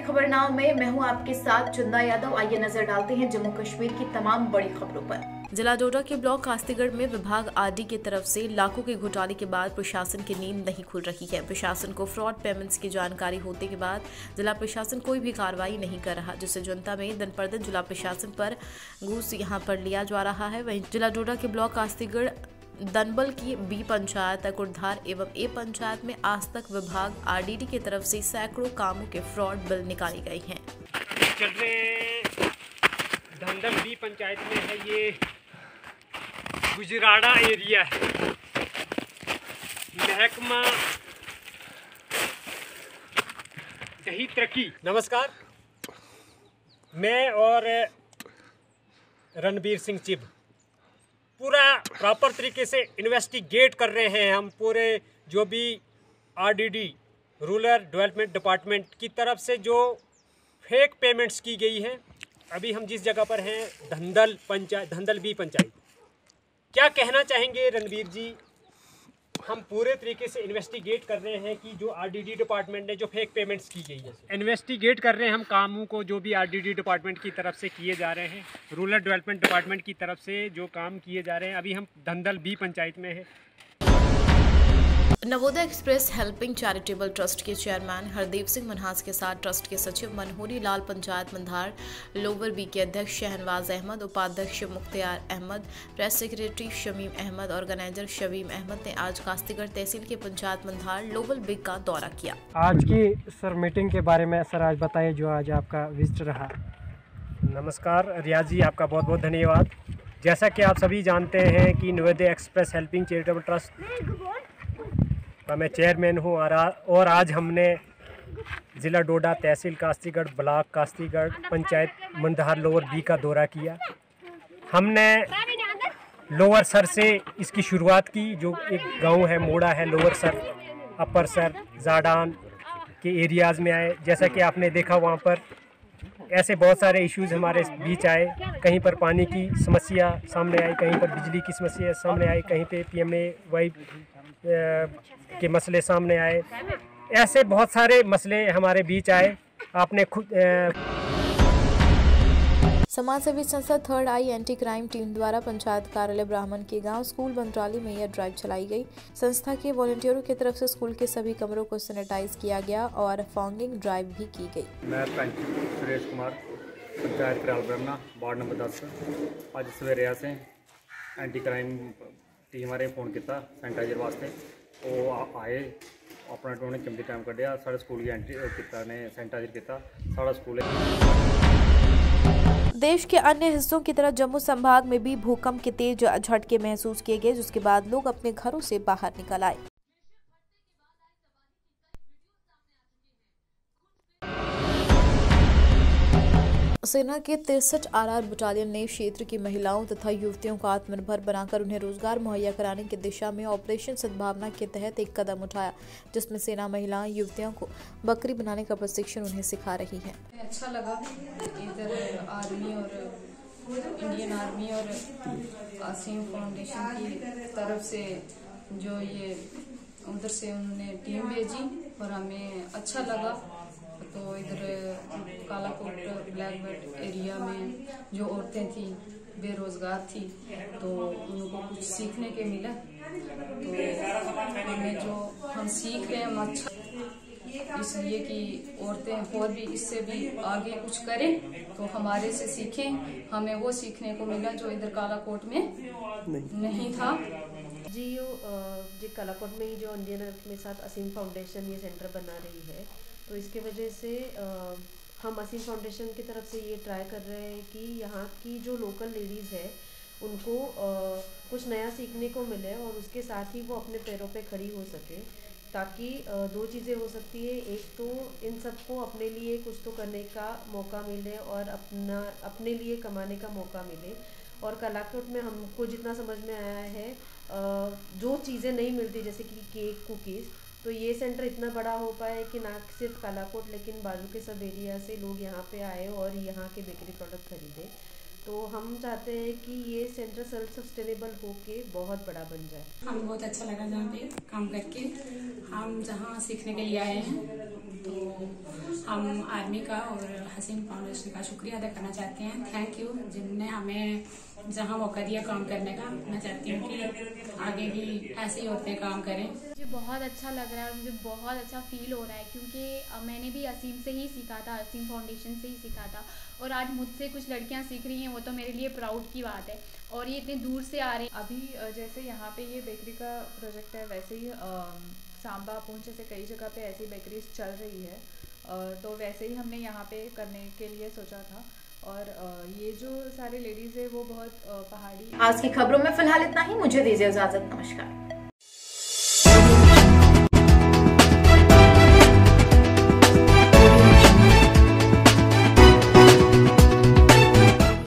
खबरनामा में मैं हूं आपके साथ चंदा यादव। आइए नजर डालते हैं जम्मू कश्मीर की तमाम बड़ी खबरों पर। जिला डोडा के ब्लॉक कास्तीगढ़ में विभाग आरडी की तरफ से लाखों के घोटाले के बाद प्रशासन की नींद नहीं खुल रही है। प्रशासन को फ्रॉड पेमेंट्स की जानकारी होने के बाद जिला प्रशासन कोई भी कार्रवाई नहीं कर रहा, जिससे जनता में दिन पर दिन जिला प्रशासन पर घूस यहां पर लिया जा रहा है। वहीं जिला डोडा के ब्लॉक कास्तीगढ़ दनबल की बी पंचायत, कुरधार एवं ए पंचायत में आज तक विभाग आरडीडी की तरफ से सैकड़ों कामों के फ्रॉड बिल निकाली गई हैं। चल रहे दनबल बी पंचायत में है, ये गुजराड़ा एरिया है। महकमा शहीद तरक्की। नमस्कार, मैं और रणबीर सिंह चिब पूरा प्रॉपर तरीके से इन्वेस्टिगेट कर रहे हैं। हम पूरे जो भी आरडीडी रूरल डेवलपमेंट डिपार्टमेंट की तरफ से जो फेक पेमेंट्स की गई हैं, अभी हम जिस जगह पर हैं दनबल बी पंचायत, क्या कहना चाहेंगे रणबीर जी? हम पूरे तरीके से इन्वेस्टिगेट कर रहे हैं कि जो आरडीडी डिपार्टमेंट ने जो फेक पेमेंट्स की गई है, इन्वेस्टिगेट कर रहे हैं हम कामों को जो भी आरडीडी डिपार्टमेंट की तरफ से किए जा रहे हैं, रूरल डेवलपमेंट डिपार्टमेंट की तरफ से जो काम किए जा रहे हैं। अभी हम दनबल बी पंचायत में हैं। Navodaya express helping charitable trust के चेयरमैन हरदीप सिंह मनहास के साथ ट्रस्ट के सचिव मनहूरी लाल, पंचायत मंधार लोवर बी के अध्यक्ष शहनवाज अहमद, उपाध्यक्ष Mukhtiyar Ahmad, press secretary Shamim Ahmad, organiser Shamim Ahmad ने आज कास्तीगढ़ तहसील के पंचायत मंधार लोवर बी का दौरा किया। आज की सर मीटिंग के बारे में सर आज बताइए, जो आज आपका विजिट रहा। नमस्कार रियाज जी, आपका बहुत बहुत धन्यवाद। जैसा कि आप सभी जानते हैं कि Navodaya express helping charitable trust का मैं चेयरमैन हूँ, और आज हमने ज़िला डोडा, तहसील Kastigarh, block Kastigarh, panchayat Mandhar lower B का दौरा किया। हमने लोअर सर से इसकी शुरुआत की, जो एक गांव है मोड़ा है, लोअर सर, अपर सर, जाडान के एरियाज़ में आए। जैसा कि आपने देखा, वहाँ पर ऐसे बहुत सारे इश्यूज़ हमारे बीच आए। कहीं पर पानी की समस्या सामने आई, कहीं पर बिजली की समस्या सामने आई, कहीं पे PMAY के मसले सामने आए। ऐसे बहुत सारे मसले हमारे बीच आए। आपने खुद समाज सेवी संस्था third eye anti crime team द्वारा पंचायत कार्यालय ब्राह्मण के गांव स्कूल बंतराली में यह ड्राइव चलाई गई। संस्था के वॉलंटियरों की तरफ से स्कूल के सभी कमरों को सैनिटाइज किया गया और फॉगिंग ड्राइव भी की गई। मैं सुरेश कुमार, पंचायत कार्यालय ब्राह्मण, वार्ड नंबर 10। अज सवेरे असें एंटी क्राइम टीम ने फोन किया सैनिटाइजर वास्ते। वो आए, अपना उन्होंने कीमती टाइम कढ़िया, साढ़े स्कूल की एंट्री किया ने सैनिटाइजर किया साढ़ा स्कूल। देश के अन्य हिस्सों की तरह जम्मू संभाग में भी भूकंप के तेज झटके महसूस किए गए, जिसके बाद लोग अपने घरों से बाहर निकल आए। सेना के 63 RR बटालियन ने क्षेत्र की महिलाओं तथा युवतियों को आत्मनिर्भर बनाकर उन्हें रोजगार मुहैया कराने की दिशा में ऑपरेशन सद्भावना के तहत एक कदम उठाया, जिसमें सेना महिलाएं युवतियों को बकरी बनाने का प्रशिक्षण उन्हें सिखा रही है। अच्छा लगा इधर आर्मी और इंडियन आर्मी और आसिम फाउंडेशन की तरफ से जो ये उधर से उन्होंने टीम भेजी और हमें अच्छा लगा। तो इधर कालाकोट ब्लैक बेल्ट एरिया में जो औरतें थी बेरोजगार थी, तो उनको कुछ सीखने के मिला। तो हमें जो हम सीख रहे हैं हम अच्छा, इसलिए कि औरतें और भी इससे भी आगे कुछ करें, तो हमारे से सीखें। हमें वो सीखने को मिला जो इधर कालाकोट में नहीं था। जी कालाकोट में ही जो इंडियन आर्मी के साथ असीम फाउंडेशन ये सेंटर बना रही है, तो इसके वजह से हम असीम फाउंडेशन की तरफ से ये ट्राई कर रहे हैं कि यहाँ की जो लोकल लेडीज़ है उनको कुछ नया सीखने को मिले और उसके साथ ही वो अपने पैरों पे खड़ी हो सके, ताकि दो चीज़ें हो सकती है। एक तो इन सबको अपने लिए कुछ तो करने का मौका मिले और अपने लिए कमाने का मौका मिले। और कालाकोट में हमको जितना समझ में आया है, जो चीज़ें नहीं मिलती जैसे कि केक, कुकीज़, तो ये सेंटर इतना बड़ा हो पाए कि ना सिर्फ कालाकोट लेकिन बाजू के सब एरिया से लोग यहाँ पे आए और यहाँ के बेकरी प्रोडक्ट खरीदें। तो हम चाहते हैं कि ये सेंटर सेल्फ सस्टेनेबल होके बहुत बड़ा बन जाए। हमें बहुत अच्छा लगा जहाँ पे काम करके। हम जहाँ सीखने के लिए आए हैं तो हम आर्मी का और हसीन फाउंडेशन का शुक्रिया अदा करना चाहते हैं। थैंक यू, जिनने हमें जहां मौका दिया काम करने का। मैं चाहती हूँ कि आगे भी ऐसी औरतें काम करें। मुझे बहुत अच्छा लग रहा है और मुझे बहुत अच्छा फील हो रहा है, क्योंकि मैंने भी असीम से ही सीखा था, असीम फाउंडेशन से ही सीखा था, और आज मुझसे कुछ लड़कियां सीख रही हैं, वो तो मेरे लिए प्राउड की बात है। और ये इतने दूर से आ रहे हैं। अभी जैसे यहाँ पे ये बेकरी का प्रोजेक्ट है, वैसे ही सांबा पुंछ जैसे कई जगह पे ऐसी बेकरीज चल रही है, तो वैसे ही हमने यहाँ पे करने के लिए सोचा था। और ये जो सारे लेडीज़ है वो बहुत पहाड़ी। आज की खबरों में फिलहाल इतना ही। मुझे दीजिए इजाजत। नमस्कार।